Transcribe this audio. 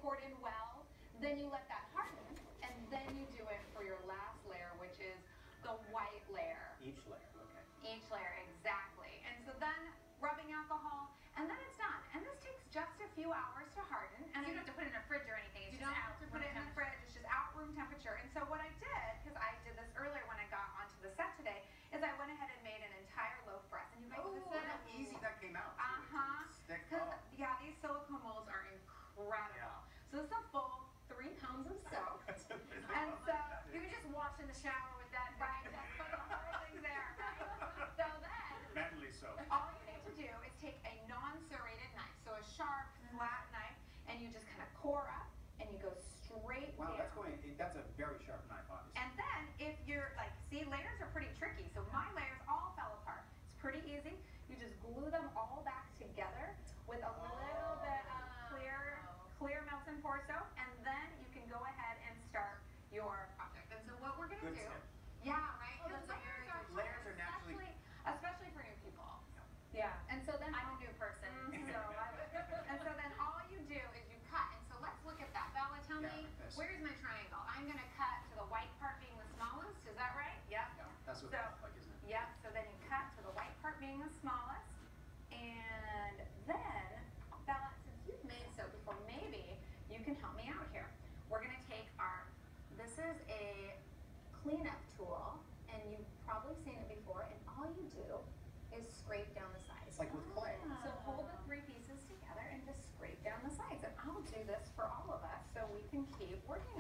poured in well. Then you let that harden, and then you do it for your last layer, which is the white layer. Each layer, okay. Each layer, exactly. And so then rubbing alcohol, and then it's done. And this takes just a few hours to harden. And you don't have to put it in a fridge or anything. It's you just don't out have to put it in the fridge. It's just out room temperature. And so what I did, because I did this earlier when I got onto the set today, is I went ahead and made an entire loaf press. And you guys, Oh, how easy that came out. Stick up. Yeah, these silicone molds are incredible. Yeah. So this is a full 3 pounds of soap. And so You can just wash in the shower with that. right, just put the whole thing there, right? So then Mentally so. all you need to do is take a non-serrated knife, so a sharp, flat knife, and you just kind of core up, and you go straight Wow, down. that's a very sharp knife, obviously. And then, if you're like, see, layers are pretty tricky, so my layers all fell apart. It's pretty easy. You just glue them all back together with a little bit of clear melt and pour soap, and then you can go ahead and start your project. And so what we're going to Good do, tip. yeah, right? Oh, that's Because a very good Layers are naturally- especially for new people. Yeah, and so then I'm a new person. and so then all you do is you cut. And so let's look at that. Bella, tell Yeah, me, this. where's my triangle? I'm going to cut to the white part being the smallest. Is that right? Yep. Yeah, that's what So- it looks like, isn't it? Yep. So then you cut to the white part being the smallest. And then, Bella, since you've made soap before, maybe you can help me out here. We're going to take this is a cleanup tool, and you've probably seen it before, and all you do is scrape down the sides. It's like with clay. So hold the 3 pieces together and just scrape down the sides. And I'll do this for all of us so we can keep working